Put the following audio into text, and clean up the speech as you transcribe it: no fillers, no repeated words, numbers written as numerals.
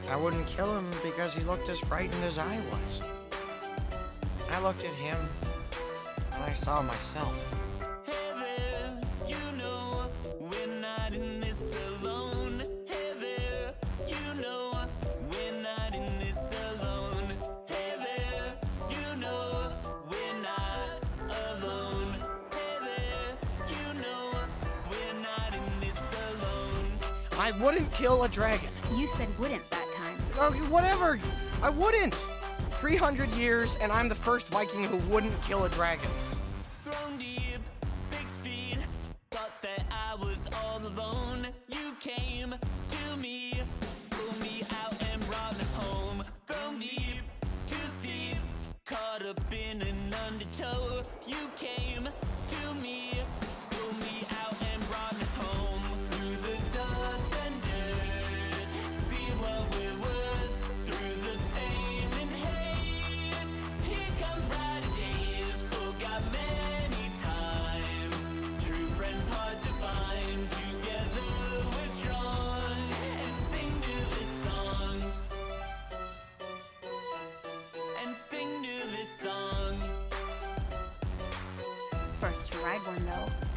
I wouldn't kill him because he looked as frightened as I was. I looked at him, and I saw myself. Hey there, you know we're not in this alone. Hey there, you know we're not in this alone. Hey there, you know we're not alone. Hey there, you know we're not in this alone. I wouldn't kill a dragon. You said wouldn't that time. Oh, whatever. I wouldn't. 300 years, and I'm the first Viking who wouldn't kill a dragon. Thrown deep, 6 feet, thought that I was all alone. You came to me, pulled me out and brought me home. Thrown deep, too steep, caught up in an undertow. You came to me, pulled me out and brought me home. Through the dust and dirt, see what we're worth. Through the pain and hate, here come brighter days. Forgot many times, true friends hard to find. Together we're strong, and sing to this song, and sing to this song. First to ride one, though.